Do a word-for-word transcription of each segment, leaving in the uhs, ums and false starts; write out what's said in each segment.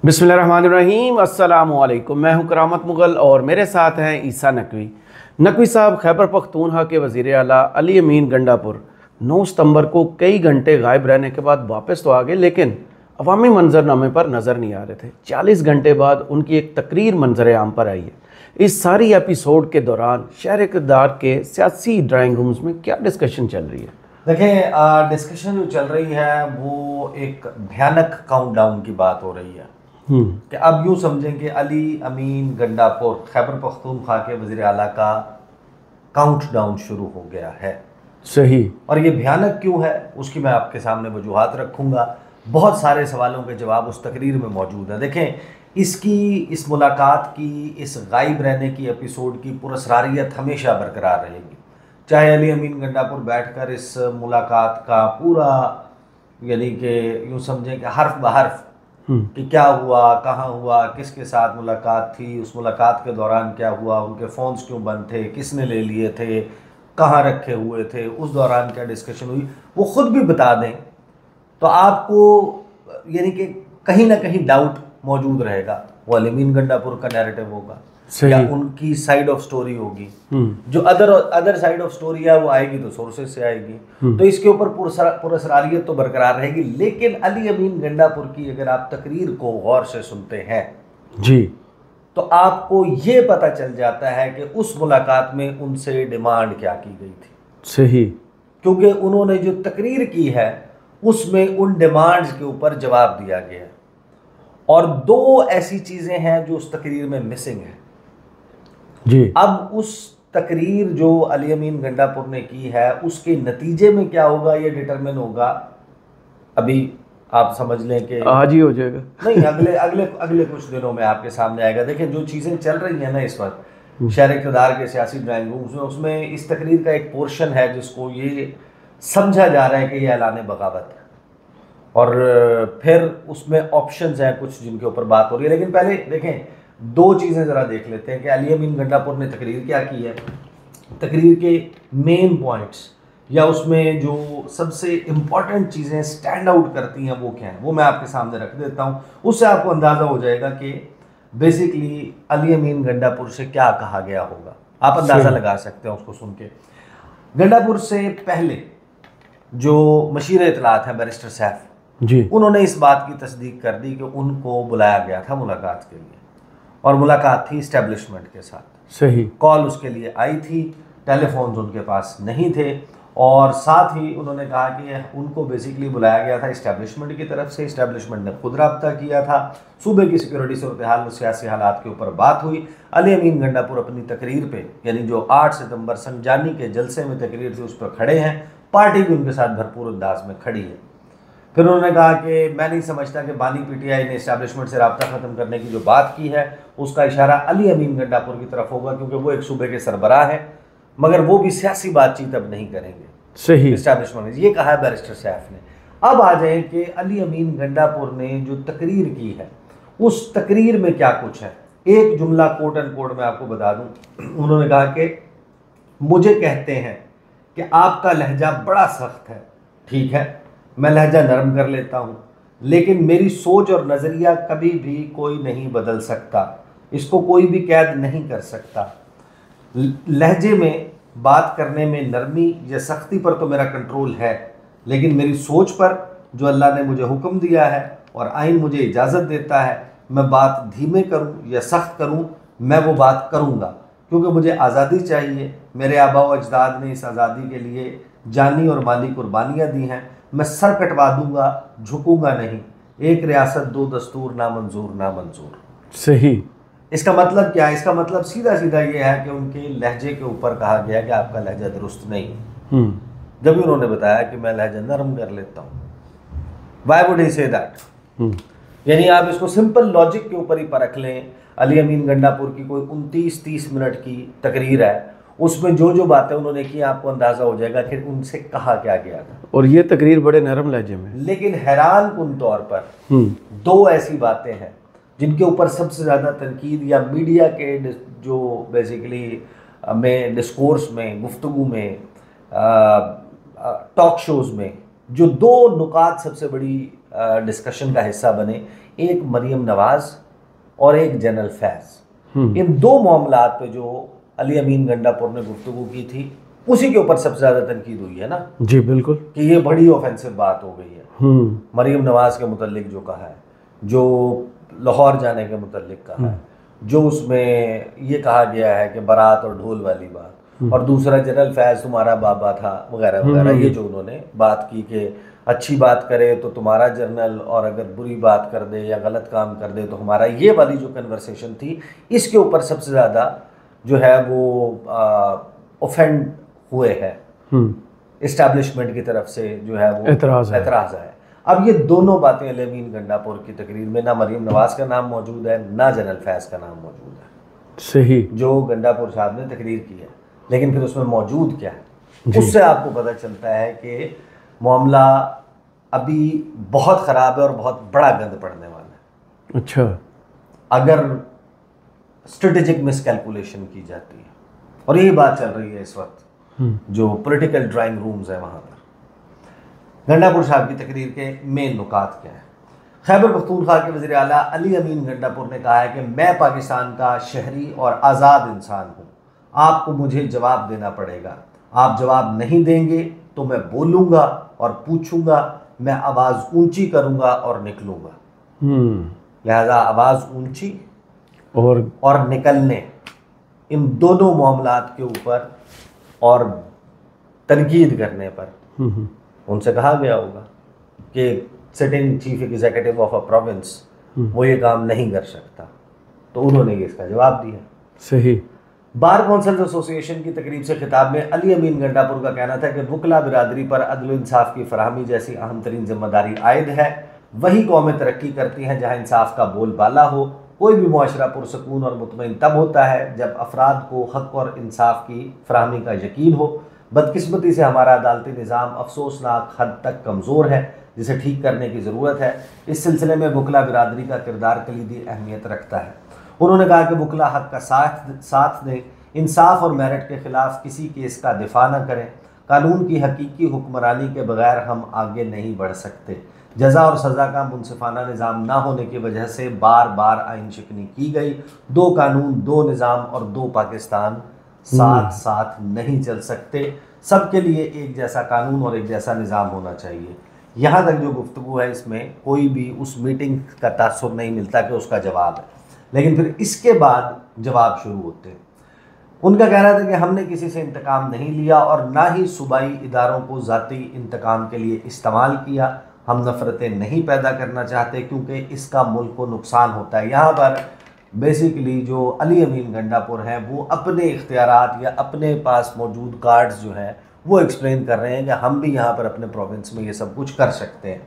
बिस्मिल्लाहिर्रहमानिर्रहीम, अस्सलामुअलैकुम। मैं हूं करामत मुग़ल और मेरे साथ हैं ईसा नकवी। नकवी साहब खैबर पख्तूनख्वा के वज़ीर आला अली अमीन गंडापुर नौ सितंबर को कई घंटे गायब रहने के बाद वापस तो आ गए, लेकिन अवामी मंजरनामे पर नज़र नहीं आ रहे थे। चालीस घंटे बाद उनकी एक तकरीर मंजर आम पर आई है। इस सारी एपिसोड के दौरान शहर इक़्तिदार के सियासी ड्राइंग रूम्स में क्या डिस्कशन चल रही है? देखें, डिस्कशन जो चल रही है वो एक भयानक काउंटडाउन की बात हो रही है कि अब यूँ समझें कि अली अमीन गंडापुर खैबर पख्तूनख्वा के वज़ीर आला का काउंटडाउन शुरू हो गया है। सही। और ये भयानक क्यों है उसकी मैं आपके सामने वजूहात रखूँगा। बहुत सारे सवालों के जवाब उस तकरीर में मौजूद है। देखें, इसकी इस मुलाकात की, इस गायब रहने की एपिसोड की पुरस्रारियत हमेशा बरकरार रहेगी, चाहे अली अमीन गंडापुर बैठकर इस मुलाकात का पूरा यानी कि यूँ समझें कि हर्फ ब हर्फ कि क्या हुआ, कहाँ हुआ, किसके साथ मुलाकात थी, उस मुलाकात के दौरान क्या हुआ, उनके फ़ोन्स क्यों बंद थे, किसने ले लिए थे, कहाँ रखे हुए थे, उस दौरान क्या डिस्कशन हुई, वो ख़ुद भी बता दें तो आपको यानी कि कहीं ना कहीं डाउट मौजूद रहेगा। वो अली अमीन गंडापुर का नैरेटिव होगा या उनकी साइड ऑफ स्टोरी होगी। जो other other side of story है वो आएगी तो सोर्सेज से आएगी, तो इसके ऊपर पुरस्रारियत तो बरकरार रहेगी। लेकिन अली अमीन गंडापुर की अगर आप तकरीर को गौर से सुनते हैं जी तो आपको ये पता चल जाता है कि उस मुलाकात में उनसे डिमांड क्या की गई थी। सही। क्योंकि उन्होंने जो तकरीर की है उसमें उन डिमांड्स के ऊपर जवाब दिया गया है, और दो ऐसी चीज़ें हैं जो उस तकरीर में मिसिंग है जी। अब उस तकरीर जो अली अमीन गंडापुर ने की है उसके नतीजे में क्या होगा ये डिटरमिन होगा। अभी आप समझ लें कि आज ही हो जाएगा, नहीं, अगले अगले अगले कुछ दिनों में आपके सामने आएगा। देखें, जो चीज़ें चल रही हैं ना इस वक्त शहर इक़्तिदार के सियासी ड्राइंग रूम्स में, उसमें इस तकरीर का एक पोर्शन है जिसको ये समझा जा रहा है कि ये ऐलान बगावत है, और फिर उसमें ऑप्शंस हैं कुछ जिनके ऊपर बात हो रही है। लेकिन पहले देखें, दो चीज़ें ज़रा देख लेते हैं कि अली अमीन गंडापुर ने तकरीर क्या की है, तकरीर के मेन पॉइंट्स या उसमें जो सबसे इम्पॉर्टेंट चीज़ें स्टैंड आउट करती हैं वो क्या हैं, वो मैं आपके सामने रख देता हूँ। उससे आपको अंदाज़ा हो जाएगा कि बेसिकली अली अमीन गंडापुर से क्या कहा गया होगा। आप अंदाज़ा लगा सकते हैं उसको सुन के। गंडापुर से पहले जो मशीर इत्तलात हैं बैरिस्टर सैफ जी, उन्होंने इस बात की तस्दीक कर दी कि उनको बुलाया गया था मुलाकात के लिए, और मुलाकात थी इस्टेब्लिशमेंट के साथ। सही। कॉल उसके लिए आई थी, टेलीफोन्स उनके पास नहीं थे, और साथ ही उन्होंने कहा कि उनको बेसिकली बुलाया गया था इस्टेब्लिशमेंट की तरफ से। इस्टेब्लिशमेंट ने खुद रब्ता किया था, सूबे की सिक्योरिटी सूरत हाल और सियासी हालात के ऊपर बात हुई। अली अमीन गंडापुर अपनी तकरीर पे यानी जो आठ सितंबर संजानी के जलसे में तकरीर थी उस पर खड़े हैं, पार्टी भी उनके साथ भरपूर अंदाज में खड़ी है। फिर उन्होंने कहा कि मैं नहीं समझता कि बानी पीटीआई ने इस्टेब्लिशमेंट से रब्ता ख़त्म करने की जो बात की है उसका इशारा अली अमीन गंडापुर की तरफ होगा, क्योंकि वो एक सूबे के सरबराह है, मगर वो भी सियासी बातचीत अब नहीं करेंगे। सही। इस्टेब्लिशमेंट ने ये कहा है बैरिस्टर सैफ ने। अब आ जाए कि अली अमीन गंडापुर ने जो तकरीर की है उस तकरीर में क्या कुछ है। एक जुमला कोट एंड कोट में आपको बता दूं, उन्होंने कहा कि मुझे कहते हैं कि आपका लहजा बड़ा सख्त है, ठीक है, मैं लहजा नरम कर लेता हूँ, लेकिन मेरी सोच और नज़रिया कभी भी कोई नहीं बदल सकता, इसको कोई भी कैद नहीं कर सकता। लहजे में, बात करने में नरमी या सख्ती पर तो मेरा कंट्रोल है, लेकिन मेरी सोच पर जो अल्लाह ने मुझे हुक्म दिया है और आइन मुझे इजाज़त देता है, मैं बात धीमे करूँ या सख्त करूँ, मैं वो बात करूँगा, क्योंकि मुझे आज़ादी चाहिए। मेरे आबा व अजदाद ने इस आज़ादी के लिए जानी और माली कुर्बानियाँ दी हैं। मैं सर कटवा दूंगा, झुकूंगा नहीं। एक रियासत दो दस्तूर, ना मंजूर ना मंजूर। सही। इसका मतलब क्या है? इसका मतलब सीधा सीधा ये है कि उनके लहजे के ऊपर कहा गया कि आपका लहजा दुरुस्त नहीं है, जब उन्होंने बताया कि मैं लहजा नरम कर लेता हूँ। Why would he say that? यानी आप इसको सिंपल लॉजिक के ऊपर ही परख लें। अली अमीन गंडापुर की कोई उनतीस तीस मिनट की तकरीर है, उसमें जो जो बातें उन्होंने की आपको अंदाज़ा हो जाएगा कि उनसे कहा क्या गया था, और ये तकरीर बड़े नरम लहजे में। लेकिन हैरान कुन तौर पर दो ऐसी बातें हैं जिनके ऊपर सबसे ज़्यादा तनकीद या मीडिया के जो बेसिकली में डिस्कोर्स में, गुफ्तगू में, टॉक शोज़ में जो दो नुकात सबसे बड़ी डिस्कशन का हिस्सा बने, एक मरियम नवाज और एक जनरल फैज। हम्म। इन दो मामलात पे जो अली अमीन गंडापुर ने गुफ्तगू की थी उसी के ऊपर सबसे ज़्यादा तनकीद हुई है ना। जी बिल्कुल, कि ये बड़ी ऑफेंसिव बात हो गई है। हम्म मरियम नवाज के मुतल्लिक जो कहा है, जो लाहौर जाने के मुतल्लिक कहा है, जो उसमें ये कहा गया है कि बारात और ढोल वाली बात, और दूसरा जनरल फैज तुम्हारा बाबा था वगैरह वगैरह, ये जो उन्होंने बात की कि अच्छी बात करे तो तुम्हारा जर्नल, और अगर बुरी बात कर दे या गलत काम कर दे तो हमारा, ये वाली जो कन्वर्सेशन थी इसके ऊपर सबसे ज़्यादा जो है वो ऑफेंड हुए हैं इस्टेब्लिशमेंट की तरफ से, जो है वो एतराज़ है। एतराज़ है। अब ये दोनों बातें अली अमीन गंडापुर की तकरीर में, ना मरीम नवाज का नाम मौजूद है ना जनरल फैज का नाम मौजूद है, सही, जो गंडापुर साहब ने तकरीर की है, लेकिन फिर उसमें मौजूद क्या है उससे आपको पता चलता है कि मामला अभी बहुत ख़राब है और बहुत बड़ा गंद पड़ने वाला है। अच्छा, अगर स्ट्रेटेजिक मिसकैलकुलेशन की जाती है, और यही बात चल रही है इस वक्त जो पॉलिटिकल ड्राइंग रूम्स है वहाँ पर। गंडापुर साहब की तकरीर के मेन नुकात क्या है? खैबर पख्तूनख्वा के वज़ीर आला अली अमीन गंडापुर ने कहा है कि मैं पाकिस्तान का शहरी और आज़ाद इंसान हूँ, आपको मुझे जवाब देना पड़ेगा, आप जवाब नहीं देंगे तो मैं बोलूँगा और पूछूँगा, मैं आवाज़ ऊंची करूँगा और निकलूँगा। लिहाजा आवाज़ ऊंची और और निकलने, इन दोनों मामलात के ऊपर और तनकीद करने पर उनसे कहा गया होगा कि sitting chief executive of a province वो ये काम नहीं कर सकता, तो उन्होंने इसका जवाब दिया। सही। बार काउंसिल एसोसिएशन की तकरीब से खिताब में अली अमीन गंडापुर का कहना था कि वकला बिरादरी पर अदल इंसाफ की फराहमी जैसी अहम तरीन जिम्मेदारी आयद है। वही कौमें तरक्की करती हैं जहाँ इंसाफ का बोलबाला हो। कोई भी मुआशरा पुरसकून और मुतमईन तब होता है जब अफराद को हक और इंसाफ की फराहमी का यकीन हो। बदकिस्मती से हमारा अदालती निज़ाम अफसोसनाक हद तक कमज़ोर है, जिसे ठीक करने की ज़रूरत है। इस सिलसिले में वकला बिरादरी का किरदार कलीदी अहमियत रखता है। उन्होंने कहा कि वकला हक का साथ साथ दें, इंसाफ और मेरिट के ख़िलाफ़ किसी केस का दिफा न करें। कानून की हकीकी हुक्मरानी के बगैर हम आगे नहीं बढ़ सकते। जज़ा और सज़ा का मुनसिफाना निज़ाम ना होने की वजह से बार बार आइन शिकनी की गई। दो कानून, दो निज़ाम और दो पाकिस्तान साथ साथ नहीं चल सकते। सबके लिए एक जैसा कानून और एक जैसा निज़ाम होना चाहिए। यहाँ तक जो गुफ्तगू है इसमें कोई भी उस मीटिंग का तासुर नहीं मिलता कि उसका जवाब है, लेकिन फिर इसके बाद जवाब शुरू होते हैं। उनका कहना था कि हमने किसी से इंतकाम नहीं लिया और ना ही सूबाई इदारों को ज़ाती इंतकाम के लिए इस्तेमाल किया। हम नफ़रतें नहीं पैदा करना चाहते क्योंकि इसका मुल्क को नुकसान होता है। यहाँ पर बेसिकली जो अली अमीन गंडापुर हैं वो अपने इख्तियारात या अपने पास मौजूद कार्ड्स जो हैं वो एक्सप्लेन कर रहे हैं कि हम भी यहाँ पर अपने प्रोविंस में ये सब कुछ कर सकते हैं।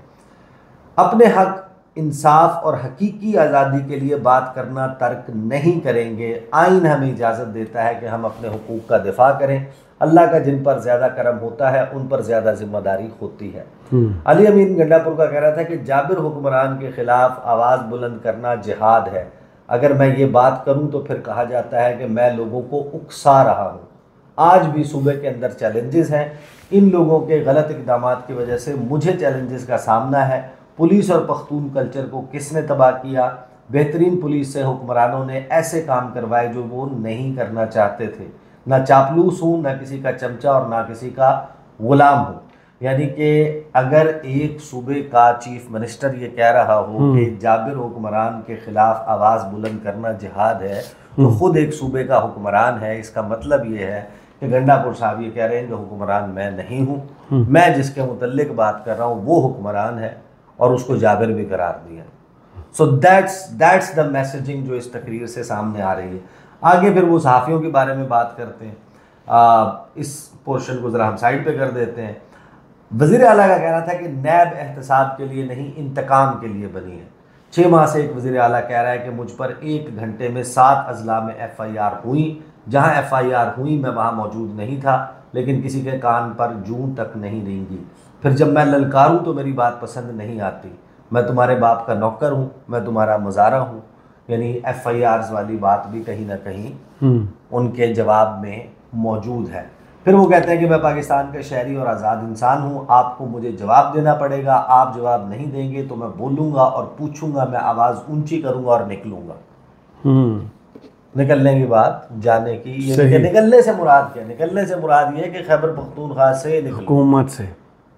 अपने हक, इंसाफ और हकीकी आज़ादी के लिए बात करना तर्क नहीं करेंगे। आइन हमें इजाज़त देता है कि हम अपने हुकूक का दिफा करें। अल्लाह का जिन पर ज़्यादा करम होता है उन पर ज़्यादा जिम्मेदारी होती है। अली अमीन गंडापुर का कहना था कि जाबिर हुक्मरान के ख़िलाफ़ आवाज़ बुलंद करना जिहाद है। अगर मैं ये बात करूं तो फिर कहा जाता है कि मैं लोगों को उकसा रहा हूं। आज भी सूबे के अंदर चैलेंजेस हैं। इन लोगों के गलत इक़दाम की वजह से मुझे चैलेंजेस का सामना है। पुलिस और पख्तून कल्चर को किसने तबाह किया? बेहतरीन पुलिस से हुक्मरानों ने ऐसे काम करवाए जो वो नहीं करना चाहते थे। ना चापलूस हूँ, ना किसी का चमचा और ना किसी का ग़ुलाम हूँ। यानी कि अगर एक सूबे का चीफ मिनिस्टर ये कह रहा हो कि जाबिर हुक्मरान के ख़िलाफ़ आवाज़ बुलंद करना जिहाद है, तो ख़ुद एक सूबे का हुक्मरान है। इसका मतलब ये है कि गंडापुर साहब ये कह रहे हैं कि हुक्मरान मैं नहीं हूँ, मैं जिसके मुतल्लिक बात कर रहा हूँ वो हुक्मरान है, और उसको जाबिर भी करार दिया। So that's that's the messaging जो इस तकरीर से सामने आ रही है। आगे फिर वो सहाफ़ियों के बारे में बात करते हैं। आ, इस पोर्शन को ज़रा हम साइड पे कर देते हैं। वज़ीर आला का कहना था कि नैब एहतसाब के लिए नहीं, इंतकाम के लिए बनी है। छः माह से एक वज़ीर आला कह रहा है कि मुझ पर एक घंटे में सात अजला में एफ़ आई आर हुई। जहाँ एफ़ आई आर हुई मैं वहाँ मौजूद नहीं था, लेकिन किसी के कान पर जूं तक नहीं रेंगी। फिर जब मैं ललकारूँ तो मेरी बात पसंद नहीं आती। मैं तुम्हारे बाप का नौकर हूँ, मैं तुम्हारा मुजारा हूँ। यानी एफ़ आई आर्स वाली बात भी कहीं ना कहीं उनके जवाब में मौजूद है। फिर वो कहते हैं कि मैं पाकिस्तान का शहरी और आज़ाद इंसान हूँ, आपको मुझे जवाब देना पड़ेगा, आप जवाब नहीं देंगे तो मैं बोलूँगा और पूछूंगा, मैं आवाज़ ऊंची करूँगा और निकलूँगा। हम्म निकलने की बात जाने की, ये सही। कि निकलने से मुराद क्या? निकलने से मुराद ये कि खैबर पख्तूनख्वा से निकलूँ, हुकूमत से,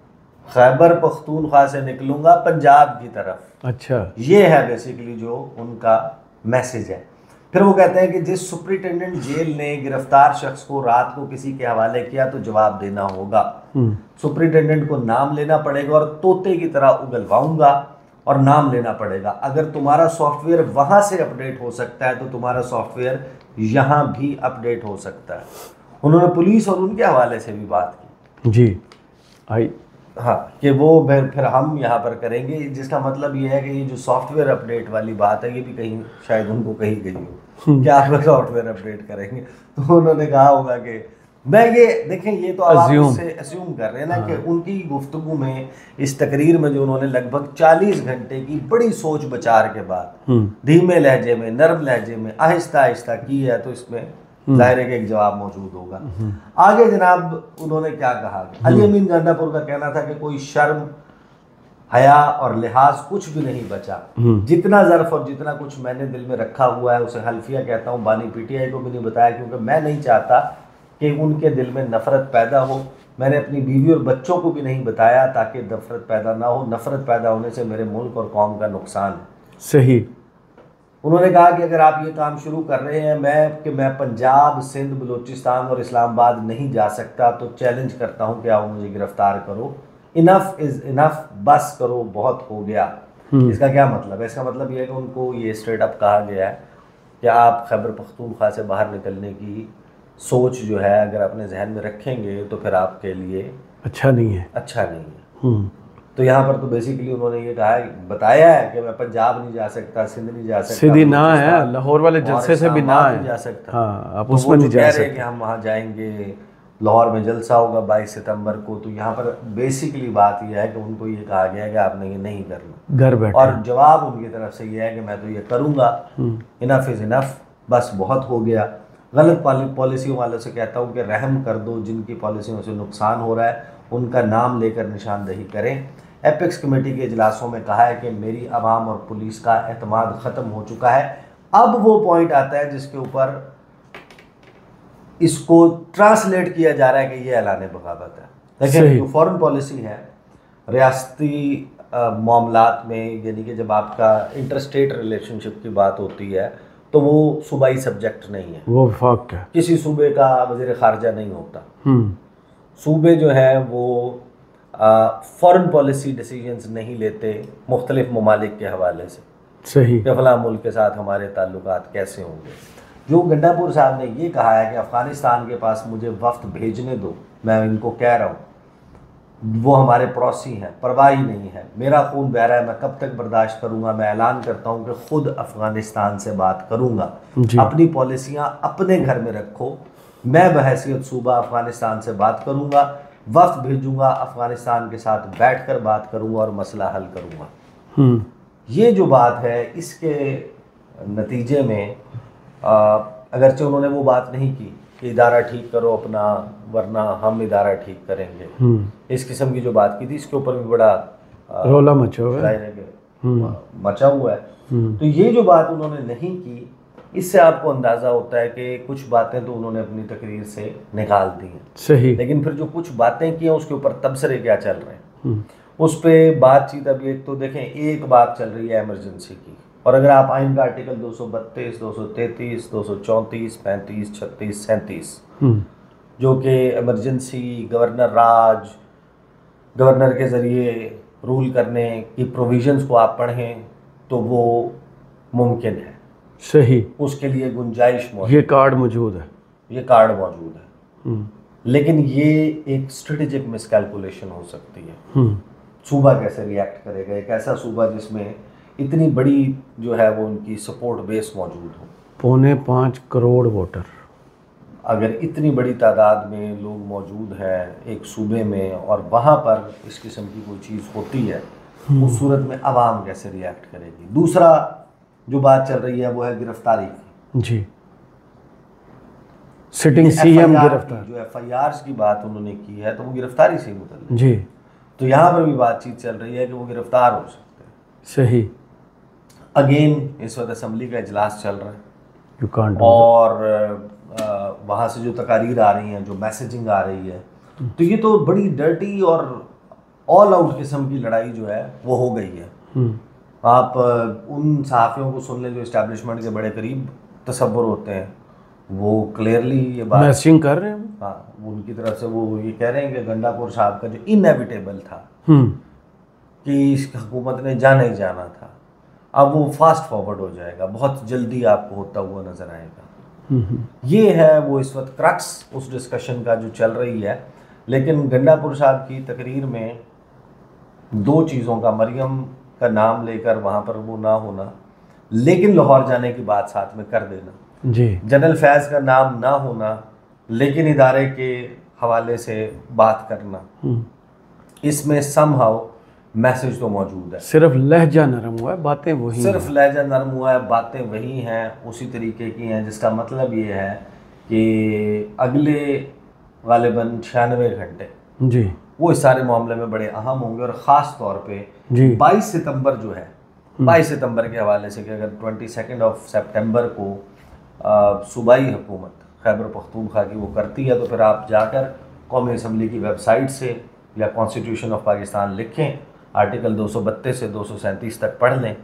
खैबर पख्तूनख्वा से निकलूँगा पंजाब की तरफ। अच्छा, ये है बेसिकली जो उनका मैसेज है। फिर वो कहते हैं कि जिस सुपरिटेंडेंट जेल ने गिरफ्तार शख्स को रात को किसी के हवाले किया तो जवाब देना होगा। सुपरिटेंडेंट को नाम लेना पड़ेगा और तोते की तरह उगलवाऊंगा और नाम लेना पड़ेगा। अगर तुम्हारा सॉफ्टवेयर वहां से अपडेट हो सकता है तो तुम्हारा सॉफ्टवेयर यहाँ भी अपडेट हो सकता है। उन्होंने पुलिस और उनके हवाले से भी बात की जी, आई, हाँ, कि वो फिर फिर हम यहाँ पर करेंगे, जिसका मतलब ये है कि ये जो सॉफ्टवेयर अपडेट वाली बात है ये भी कहीं शायद उनको कही गई हो, क्या आप सॉफ्टवेयर अपडेट करेंगे। तो उन्होंने कहा होगा कि मैं ये देखें, ये तो आप उससे अस्यूम कर रहे हैं ना कि उनकी गुफ्तगू में, इस तकरीर में जो उन्होंने लगभग चालीस घंटे की बड़ी सोच विचार के बाद धीमे लहजे में, नरम लहजे में, आहिस्ता आहिस्ता की है, तो इसमें जाहिर है कि एक जवाब मौजूद होगा। आगे जनाब उन्होंने क्या कहा, अली अमीन गंडापुर का कहना था कि कोई शर्म, हया और लिहाज कुछ भी नहीं बचा। जितना ज़र्फ और जितना कुछ मैंने दिल में रखा हुआ है उसे हल्फिया कहता हूँ, बानी पीटीआई को भी नहीं बताया, क्योंकि मैं नहीं चाहता कि उनके दिल में नफरत पैदा हो। मैंने अपनी बीवी और बच्चों को भी नहीं बताया ताकि नफरत पैदा ना हो। नफरत पैदा होने से मेरे मुल्क और कौम का नुकसान है। सही। उन्होंने कहा कि अगर आप ये काम शुरू कर रहे हैं, मैं कि मैं पंजाब, सिंध, बलूचिस्तान और इस्लामाबाद नहीं जा सकता, तो चैलेंज करता हूँ कि आप मुझे गिरफ्तार करो। इनफ इज़ इनफ, बस करो, बहुत हो गया। इसका क्या मतलब है? इसका मतलब ये है कि उनको ये स्ट्रेट अप कहा गया है कि आप खैबर पख्तूनख्वा से बाहर निकलने की सोच जो है अगर अपने जहन में रखेंगे तो फिर आपके लिए अच्छा नहीं है, अच्छा नहीं है। तो यहाँ पर तो बेसिकली उन्होंने ये कहा है, बताया है कि मैं पंजाब नहीं जा सकता, सिंध नहीं जा सकता, सीधी ना है, लाहौर वाले जलसे से भी ना है, जा सकता। हाँ, आप तो उसमें नहीं जा सकते कि हम वहाँ जाएंगे, लाहौर में जलसा होगा बाईस सितंबर को। तो यहाँ पर बेसिकली बात यह है कि उनको ये कहा गया है कि आपने ये नहीं करना, घर बैठे, और जवाब उनकी तरफ से ये है कि मैं तो ये करूँगा, इनफ इज़ इनफ, बस बहुत हो गया। गलत पॉलिसियों वालों से कहता हूँ कि रहम कर दो, जिनकी पॉलिसियों से नुकसान हो रहा है उनका नाम लेकर निशानदही करें। एपेक्स कमेटी के इजलासों में कहा है कि मेरी आवाम और पुलिस का एतमाद ख़त्म हो चुका है। अब वो पॉइंट आता है जिसके ऊपर इसको ट्रांसलेट किया जा रहा है कि ये ऐलान बगावत है। देखिए, जो फॉरेन पॉलिसी है रियासती मामलात में, यानी कि जब आपका इंटरस्टेट रिलेशनशिप की बात होती है तो वो सूबाई सब्जेक्ट नहीं है, वो वफाक है, किसी सूबे का वज़ीर ख़ारजा नहीं होता। सूबे जो है वो फॉरेन पॉलिसी डिसीजंस नहीं लेते मुख्तलिफ ममालिक के हवाले से, सही, कि फला मुल्क के साथ हमारे ताल्लुकात कैसे होंगे। जो गंडापुर साहब ने ये कहा है कि अफ़गानिस्तान के पास मुझे वफ्त भेजने दो, मैं इनको कह रहा हूँ, वो हमारे पड़ोसी हैं, परवाह ही नहीं है, मेरा खून बह रहा है, मैं कब तक बर्दाश्त करूँगा। मैं ऐलान करता हूँ कि ख़ुद अफ़गानिस्तान से बात करूँगा, अपनी पॉलिसियाँ अपने घर में रखो, मैं बहैसियत सूबा अफ़गानिस्तान से बात करूँगा, वफ्त भेजूँगा, अफ़गानिस्तान के साथ बैठ कर बात करूँगा और मसला हल करूँगा। ये जो बात है, इसके नतीजे में अगरचे उन्होंने वो बात नहीं की कि इदारा ठीक करो अपना, वरना हम इदारा ठीक करेंगे, इस किस्म की जो बात की थी, इसके ऊपर भी बड़ा रोला मचा हुआ है, मचा हुआ है। तो ये जो बात उन्होंने नहीं की, इससे आपको अंदाज़ा होता है कि कुछ बातें तो उन्होंने अपनी तकरीर से निकाल दी हैं, सही, लेकिन फिर जो कुछ बातें की हैं उसके ऊपर तबसरे क्या चल रहे हैं, उस पर बातचीत। अभी एक तो देखें, एक बात चल रही है इमरजेंसी की, और अगर आप आइन का आर्टिकल दो सौ बत्तीस, दो सौ तैंतीस, दो सौ चौंतीस, पैंतीस, छत्तीस, सैंतीस, जो कि इमरजेंसी, गवर्नर राज, गवर्नर के ज़रिए रूल करने की प्रोविजंस को आप पढ़ें तो वो मुमकिन है, सही, उसके लिए गुंजाइश मौजूद, ये कार्ड मौजूद है, ये कार्ड मौजूद है, लेकिन ये एक स्ट्रेटेजिक मिसकैलकुलेशन हो सकती है। सूबा कैसे रिएक्ट करेगा, एक ऐसा सूबा जिसमें इतनी बड़ी जो है वो उनकी सपोर्ट बेस मौजूद हो, पौने पाँच करोड़ वोटर, अगर इतनी बड़ी तादाद में लोग मौजूद हैं एक सूबे में और वहाँ पर इस किस्म की कोई चीज़ होती है, उस सूरत में आवाम कैसे रिएक्ट करेगी। दूसरा जो बात चल रही है वो है गिरफ्तारी की। जी, सिटिंग सीएम गिरफ्तार गिरफ्तार, जो एफ आई आर की बात उन्होंने की है तो वो गिरफ्तारी से मुतल्लिक जी तो यहाँ पर भी बातचीत चल रही है कि वो गिरफ्तार हो सकते हैं। सही। अगेन इस वक्त असम्बली का इजलास चल रहा है यू कांट और वहाँ से जो तकारीर आ रही हैं, जो मैसेजिंग आ रही है, तो ये तो बड़ी डर्टी और ऑल आउट किस्म की लड़ाई जो है वो हो गई है। आप अ, उन सहाफ़ियों को सुन लें जो इस्टेब्लिशमेंट के बड़े करीब तसव्वुर होते हैं, वो क्लियरली ये बात मैसेजिंग कर रहे हैं। हाँ, वो उनकी तरफ से वो ये कह रहे हैं कि गंडापुर साहब का जो इनएविटेबल था हम्म कि इस हुकूमत ने जाना ही जाना था, अब वो फास्ट फॉरवर्ड हो जाएगा, बहुत जल्दी आपको होता हुआ नजर आएगा। ये है वो इस वक्त क्रक्स उस डिस्कशन का जो चल रही है। लेकिन गंडापुर साहब की तकरीर में दो चीज़ों का, मरियम का नाम लेकर वहाँ पर वो ना होना, लेकिन लाहौर जाने की बात साथ में कर देना, जी, जनरल फैज़ का नाम ना होना लेकिन इदारे के हवाले से बात करना, इसमें समहाउ मैसेज तो मौजूद है। सिर्फ लहजा नरम हुआ है, बातें वही सिर्फ हैं। लहजा नरम हुआ है, बातें वही हैं, उसी तरीके की हैं, जिसका मतलब ये है कि अगले गालिबन छियानवे घंटे जी वो इस सारे मामले में बड़े अहम होंगे। और ख़ास तौर पे जी बाईस सितंबर जो है, बाईस सितंबर के हवाले से कि अगर ट्वेंटी सेकेंड ऑफ सितंबर को आ, सूबाई हुकूमत खैबर पख्तूनख्वा की वो करती है, तो फिर आप जाकर कौमी असम्बली की वेबसाइट से या कॉन्स्टिट्यूशन ऑफ पाकिस्तान लिखें, आर्टिकल दो सौ बत्तीस से दो सौ सैंतीस तक पढ़ लें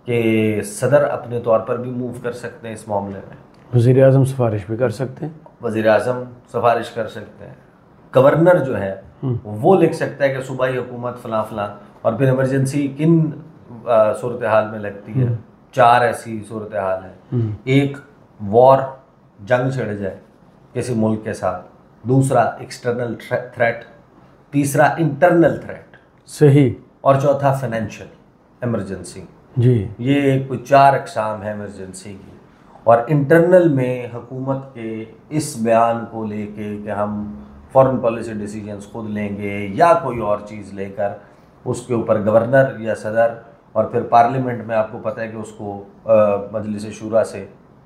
कि सदर अपने तौर पर भी मूव कर सकते हैं इस मामले में, वज़ीर आज़म सिफारिश भी कर सकते हैं, वज़ीर आज़म सिफारिश कर सकते हैं, गवर्नर जो है वो लिख सकता है कि सूबाई हुकूमत फलां फलां, और फिर इमरजेंसी किन सूरत हाल में लगती है। चार ऐसी सूरत हाल है, एक वॉर, जंग छिड़ जाए किसी मुल्क के साथ, दूसरा एक्सटर्नल थ्रेट, तीसरा इंटरनल थ्रेट, सही, और चौथा फाइनेंशियल इमरजेंसी। जी ये कोई चार अकसाम है इमरजेंसी की। और इंटरनल में हुकूमत के इस बयान को लेके कि हम फॉरेन पॉलिसी डिसीजंस खुद लेंगे या कोई और चीज़ लेकर, उसके ऊपर गवर्नर या सदर, और फिर पार्लियामेंट में आपको पता है कि उसको मजलिस शूरा से,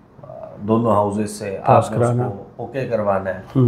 आ, दोनों हाउसेस से आपने उसको ओके करवाना है,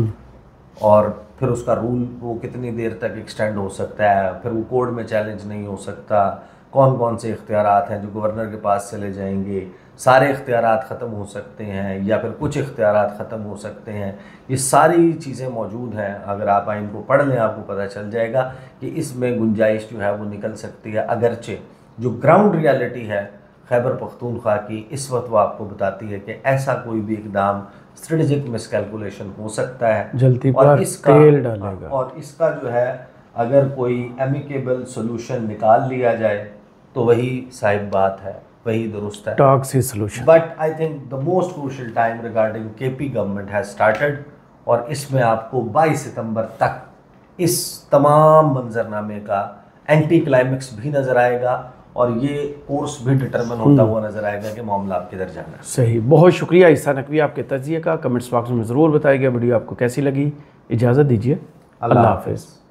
और फिर उसका रूल वो कितनी देर तक एक्सटेंड हो सकता है, फिर वो कोर्ट में चैलेंज नहीं हो सकता, कौन कौन से इख्तियारात हैं जो गवर्नर के पास चले जाएंगे, सारे इख्तियारात ख़त्म हो सकते हैं या फिर कुछ इख्तियारात ख़त्म हो सकते हैं। ये सारी चीज़ें मौजूद हैं, अगर आप आइन को पढ़ लें आपको पता चल जाएगा कि इसमें गुंजाइश जो है वो निकल सकती है। अगरचे जो ग्राउंड रियलिटी है खैबर पख्तूनख्वा की इस वक्त वो आपको बताती है कि ऐसा कोई भी इकदाम स्ट्रेटेजिक मिसकैलकुलेशन हो सकता है, जल्दी और पर इसका तेल डालेगा, और इसका जो है अगर कोई एमिकेबल सोल्यूशन निकाल लिया जाए तो वही साहिब बात है, वही दुरुस्त है। टॉक से solution. But I think the most crucial time regarding KP government has started, और इसमें आपको बाईस सितंबर तक इस तमाम मंजरनामे का एंटी क्लाइमेक्स भी नज़र आएगा, और ये कोर्स भी डिटरमिन होता हुआ नज़र आएगा कि मामला आप किधर जाना है। सही, बहुत शुक्रिया ईसा नकवी आपके तज्जिए का। कमेंट्स बॉक्स में ज़रूर बताइएगा वीडियो आपको कैसी लगी। इजाज़त दीजिए, अल्लाह हाफ़िज़।